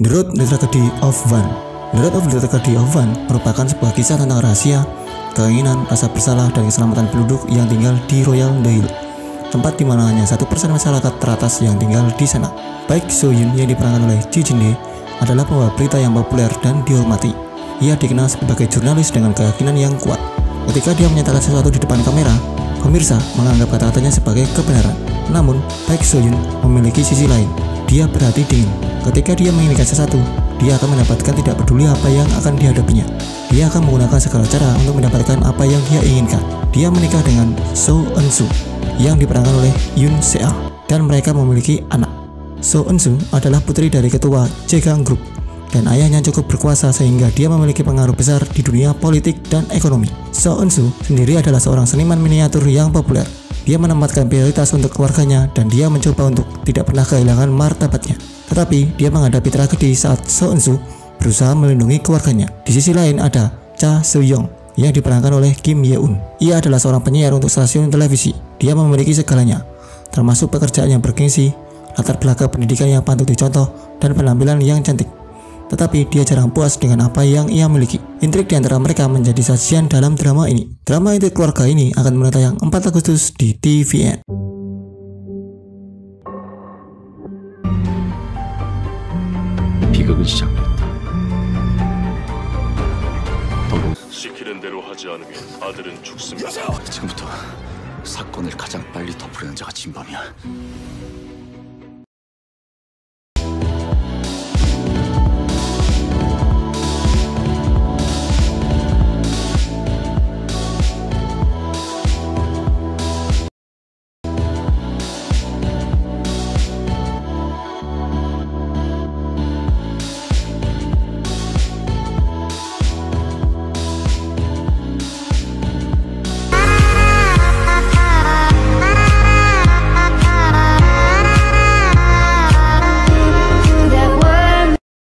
The Road to the Tragedy of Van. The Road to the Tragedy of Van merupakan sebuah kisah tentang rahasia, keinginan, rasa bersalah, dan keselamatan penduduk yang tinggal di Royal Dahl, tempat di mana hanya 1% masyarakat teratas yang tinggal di sana. Baek So-yoon yang diperankan oleh Ji Jin-dae adalah pembawa berita yang populer dan dihormati. Ia dikenal sebagai jurnalis dengan keyakinan yang kuat. Ketika dia menyatakan sesuatu di depan kamera, pemirsa menganggap kata-katanya sebagai kebenaran. Namun, Baek So-yoon memiliki sisi lain. Dia berhati dingin. Ketika dia menginginkan sesuatu, dia akan mendapatkan tidak peduli apa yang akan dihadapinya. Dia akan menggunakan segala cara untuk mendapatkan apa yang dia inginkan. Dia menikah dengan So Eun-soo yang diperankan oleh Yoon Se-ah dan mereka memiliki anak. So Eun-soo adalah putri dari ketua Jaegang Group dan ayahnya cukup berkuasa sehingga dia memiliki pengaruh besar di dunia politik dan ekonomi. So Eun-soo sendiri adalah seorang seniman miniatur yang populer. Dia menempatkan prioritas untuk keluarganya dan dia mencoba untuk tidak pernah kehilangan martabatnya. Tetapi dia menghadapi tragedi saat So Eun-soo berusaha melindungi keluarganya. Di sisi lain ada Cha Soo-young yang diperankan oleh Kim Ye-eun. Ia adalah seorang penyiar untuk stasiun televisi. Dia memiliki segalanya, termasuk pekerjaan yang bergengsi, latar belakang pendidikan yang patut dicontoh, dan penampilan yang cantik. Tetapi dia jarang puas dengan apa yang ia miliki. Intrik di antara mereka menjadi sajian dalam drama ini. Drama Intrik Keluarga ini akan mulai tayang 4 Agustus di TVN. 비극은 시작됐다. 시키는 대로 하지 않으면 아들은 죽습니다. 지금부터 사건을 가장 빨리 덮으려는 자가 진범이야.